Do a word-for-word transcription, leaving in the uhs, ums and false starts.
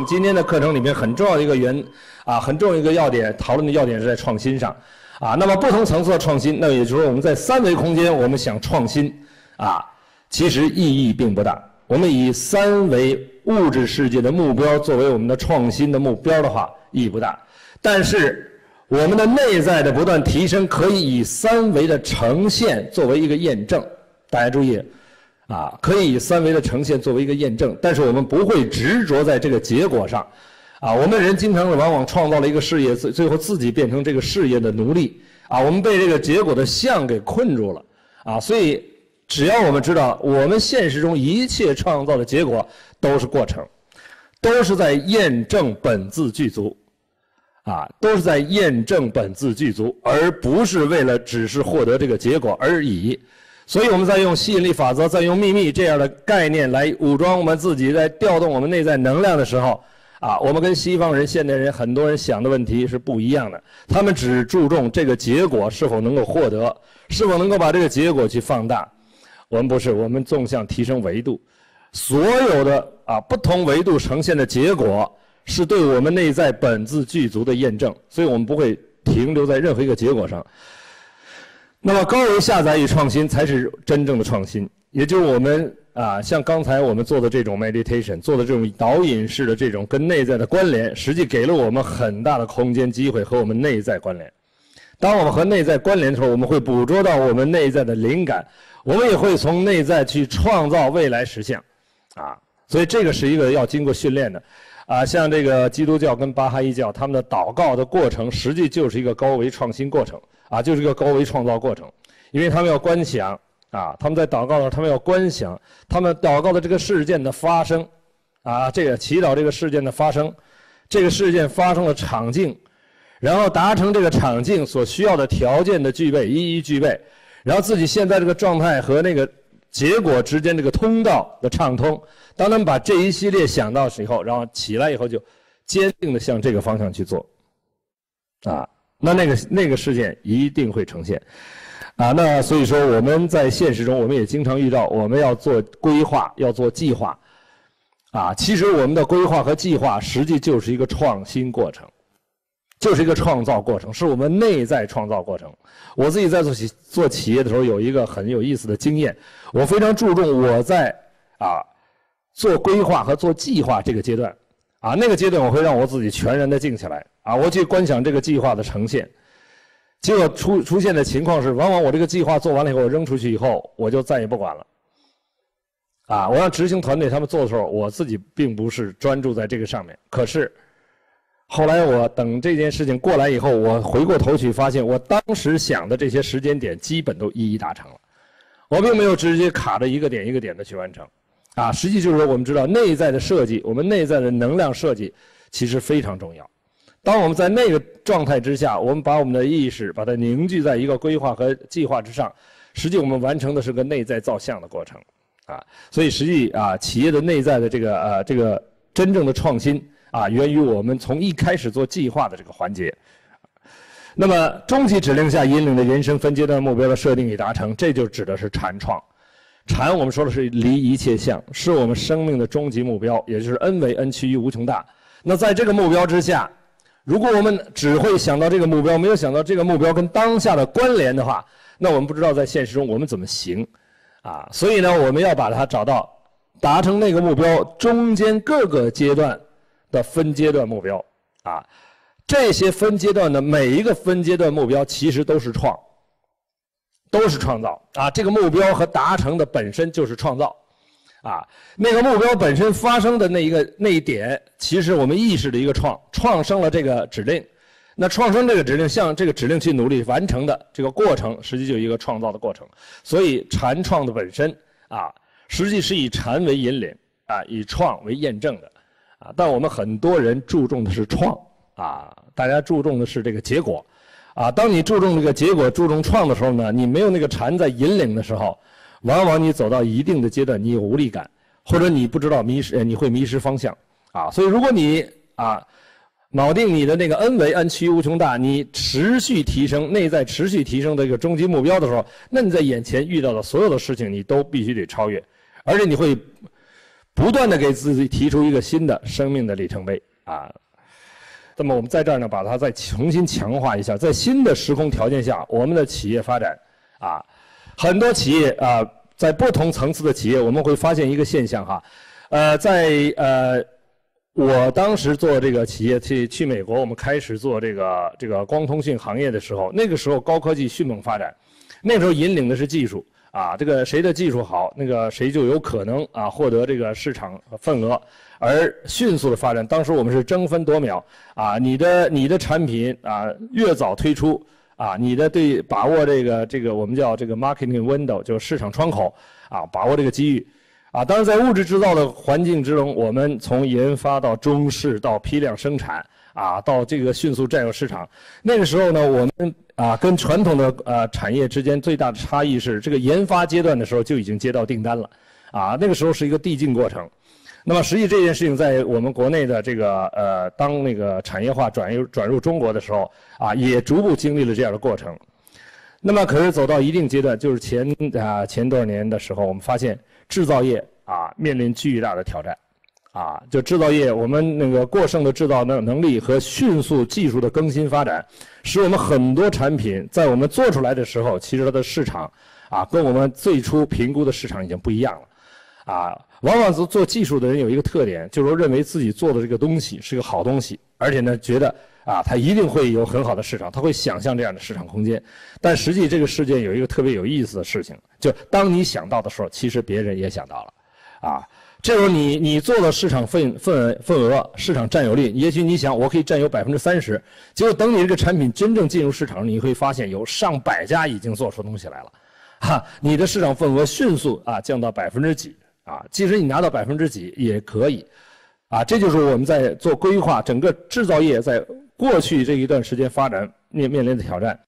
们今天的课程里面很重要的一个原啊，很重要的一个要点，讨论的要点是在创新上啊。那么不同层次的创新，那也就是说我们在三维空间我们想创新啊，其实意义并不大。我们以三维物质世界的目标作为我们的创新的目标的话，意义不大。但是我们的内在的不断提升，可以以三维的呈现作为一个验证。大家注意。啊，可以以三维的呈现作为一个验证，但是我们不会执着在这个结果上，啊，我们人经常往往创造了一个事业，最最后自己变成这个事业的奴隶，啊，我们被这个结果的相给困住了，啊，所以只要我们知道，我们现实中一切创造的结果都是过程，都是在验证本自具足，啊，都是在验证本自具足，而不是为了只是获得这个结果而已。所以我们在用吸引力法则，在用秘密这样的概念来武装我们自己，在调动我们内在能量的时候，啊，我们跟西方人、现代人很多人想的问题是不一样的。他们只注重这个结果是否能够获得，是否能够把这个结果去放大。我们不是，我们纵向提升维度，所有的啊不同维度呈现的结果，是对我们内在本自具足的验证。所以我们不会停留在任何一个结果上。那么高维下载与创新才是真正的创新，也就是我们啊，像刚才我们做的这种 meditation， 做的这种导引式的这种跟内在的关联，实际给了我们很大的空间机会和我们内在关联。当我们和内在关联的时候，我们会捕捉到我们内在的灵感，我们也会从内在去创造未来实相，啊，所以这个是一个要经过训练的。啊，像这个基督教跟巴哈伊教，他们的祷告的过程，实际就是一个高维创新过程，啊，就是一个高维创造过程，因为他们要观想，啊，他们在祷告的时候，他们要观想，他们祷告的这个事件的发生，啊，这个祈祷这个事件的发生，这个事件发生的场景，然后达成这个场景所需要的条件的具备，一一具备，然后自己现在这个状态和那个结果之间这个通道的畅通。当他们把这一系列想到以后，然后起来以后就坚定的向这个方向去做，啊，那那个那个事件一定会呈现，啊，那所以说我们在现实中我们也经常遇到，我们要做规划，要做计划，啊，其实我们的规划和计划实际就是一个创新过程，就是一个创造过程，是我们内在创造过程。我自己在做企做企业的时候有一个很有意思的经验，我非常注重我在啊。做规划和做计划这个阶段，啊，那个阶段我会让我自己全然的静下来，啊，我去观想这个计划的呈现。结果出出现的情况是，往往我这个计划做完了以后，我扔出去以后，我就再也不管了。啊，我让执行团队他们做的时候，我自己并不是专注在这个上面。可是后来我等这件事情过来以后，我回过头去发现，我当时想的这些时间点基本都一一达成了，我并没有直接卡着一个点一个点的去完成。啊，实际就是说，我们知道内在的设计，我们内在的能量设计其实非常重要。当我们在那个状态之下，我们把我们的意识把它凝聚在一个规划和计划之上，实际我们完成的是个内在造像的过程。啊，所以实际啊，企业的内在的这个呃这个真正的创新啊，源于我们从一开始做计划的这个环节。那么终极指令下引领的人生分阶段目标的设定与达成，这就指的是禅创。禅我们说的是离一切相，是我们生命的终极目标，也就是 N 为 N 趋于无穷大。那在这个目标之下，如果我们只会想到这个目标，没有想到这个目标跟当下的关联的话，那我们不知道在现实中我们怎么行啊。所以呢，我们要把它找到达成那个目标中间各个阶段的分阶段目标啊。这些分阶段的每一个分阶段目标其实都是创。都是创造啊！这个目标和达成的本身就是创造，啊，那个目标本身发生的那一个那一点，其实我们意识的一个创，创生了这个指令，那创生这个指令向这个指令去努力完成的这个过程，实际就是一个创造的过程。所以禅创的本身啊，实际是以禅为引领啊，以创为验证的啊。但我们很多人注重的是创啊，大家注重的是这个结果。啊，当你注重这个结果、注重创的时候呢，你没有那个禅在引领的时候，往往你走到一定的阶段，你有无力感，或者你不知道迷失，你会迷失方向。啊，所以如果你啊，锚定你的那个 N 为 N 趋于无穷大，你持续提升内在持续提升的一个终极目标的时候，那你在眼前遇到的所有的事情，你都必须得超越，而且你会不断的给自己提出一个新的生命的里程碑啊。那么我们在这儿呢，把它再重新强化一下，在新的时空条件下，我们的企业发展啊，很多企业啊，在不同层次的企业，我们会发现一个现象哈，呃，在呃。我当时做这个企业去去美国，我们开始做这个这个光通讯行业的时候，那个时候高科技迅猛发展，那个时候引领的是技术啊，这个谁的技术好，那个谁就有可能啊获得这个市场份额，而迅速的发展，当时我们是争分夺秒啊，你的你的产品啊越早推出啊，你的对把握这个这个我们叫这个 marketing window 就是市场窗口啊，把握这个机遇。啊，当然，在物质制造的环境之中，我们从研发到中试到批量生产，啊，到这个迅速占有市场。那个时候呢，我们啊跟传统的呃产业之间最大的差异是，这个研发阶段的时候就已经接到订单了，啊，那个时候是一个递进过程。那么，实际这件事情在我们国内的这个呃，当那个产业化转入转入中国的时候，啊，也逐步经历了这样的过程。那么，可是走到一定阶段，就是前啊前多少年的时候，我们发现制造业啊面临巨大的挑战，啊，就制造业我们那个过剩的制造能能力和迅速技术的更新发展，使我们很多产品在我们做出来的时候，其实它的市场啊跟我们最初评估的市场已经不一样了，啊，往往是做技术的人有一个特点，就是说认为自己做的这个东西是个好东西，而且呢觉得啊，它一定会有很好的市场，他会想象这样的市场空间。但实际这个事件有一个特别有意思的事情，就当你想到的时候，其实别人也想到了，啊，这时候你你做了市场份份份额、市场占有率，也许你想我可以占有百分之三十，结果等你这个产品真正进入市场，你会发现有上百家已经做出东西来了，哈，你的市场份额迅速啊降到百分之几啊，即使你拿到百分之几也可以，啊，这就是我们在做规划，整个制造业在过去这一段时间发展面面临的挑战。